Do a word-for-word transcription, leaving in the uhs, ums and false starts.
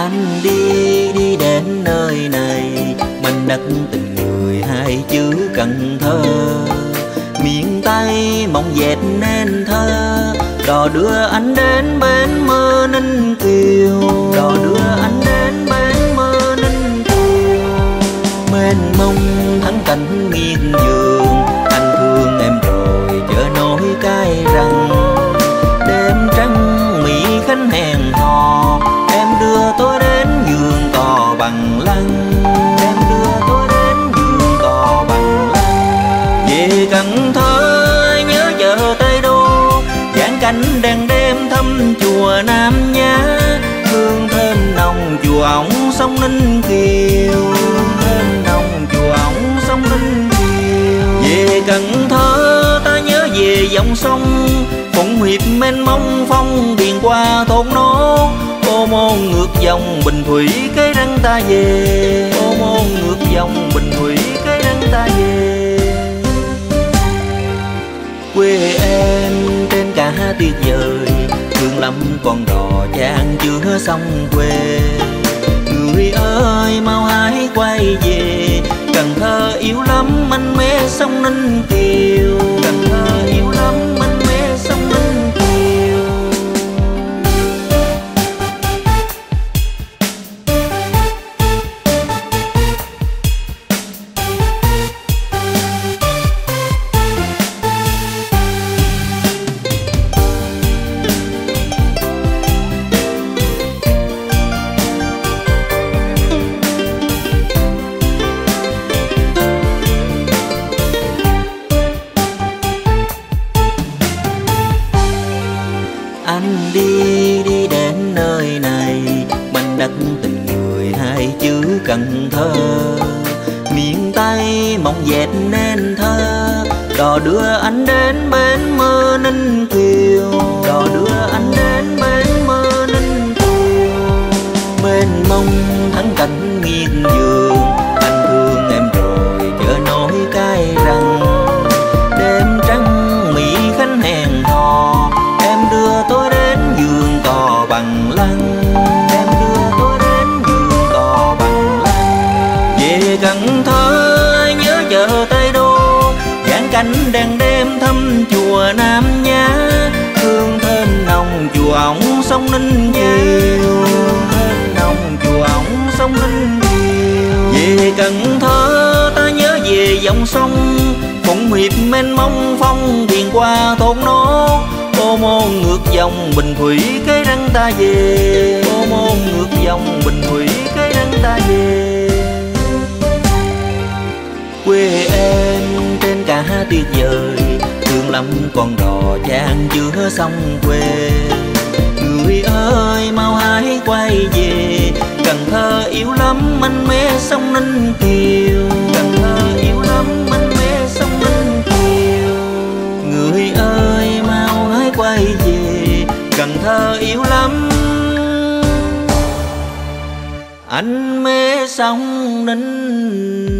Anh đi đi đến nơi này, mảnh đất tình người hai chữ Cần Thơ. Miền Tây mong dệt nên thơ, đò đưa anh đến bến Mơ Ninh Kiều. Đò đưa anh đến bến Mơ Ninh Kiều. Mênh mông thắng cảnh nghiêng giường, anh thương em rồi chớ nỗi cay răng. Đêm trăng Mỹ Khánh hẹn hò, em đưa tôi đến giường cò bằng lăng. Em đưa tôi đến giường cò bằng lăng. Về Cần Thơ ai nhớ chợ Tây Đô, dáng cảnh đèn đêm thăm chùa Nam Nhá. Hương thơm nồng chùa ổng sông Ninh Kiều. Thơm nồng chùa ổng sông Ninh Kiều. Về Cần Thơ ta nhớ về dòng sông, Phụng Hiệp mênh mông phong điền qua thôn nốt. Ô môn ngược dòng Bình Thủy cái răng ta về. Ô môn ngược dòng Bình Thủy cái răng ta về. Quê em trên cả tuyệt vời, thương lắm con đò chan chưa sông quê. Người ơi mau hãy quay về, Cần Thơ yếu lắm anh mê sông Ninh Kiều. Cần Thơ yếu lắm anh mê sông Ninh Kiều. Anh đi đi đến nơi này, mảnh đất tình người hai chữ Cần Thơ. Miền Tây mong dệt nên thơ, đò đưa anh đến bến Mơ Ninh Kiều. Đò đưa anh đến bến Mơ Ninh Kiều. Mênh mông thắng cảnh nghiêng giường, anh thương em rồi chớ nỗi cay răng. Đêm trăng Mỹ Khánh hẹn hò, em đưa tôi đến giường cò bằng lăng. Em đưa tôi đến giường cò bằng lăng. Về Cần Thơ ai nhớ chợ Tây Đô, dáng cảnh đèn đêm thăm chùa Nam Nhá. Hương thơm nồng chùa ổng sông Ninh Kiều. Thơm nồng chùa ổng sông Ninh Kiều. Về Cần Thơ ta nhớ về dòng sông, Phụng Hiệp mênh mông phong điền qua thôn nốt. Ô môn ngược dòng Bình Thủy cái răng ta về. Ô môn ngược dòng Bình Thủy cái răng ta về. Quê em trên cả tuyệt vời, thương lắm con đò chan chưa sông quê. Người ơi mau hãy quay về, Cần Thơ yếu lắm anh mê sông Ninh Kiều. Cần Thơ yếu lắm anh mê sông Ninh Kiều. Người ơi mau hãy quay về, Cần Thơ yếu lắm anh mê sông Ninh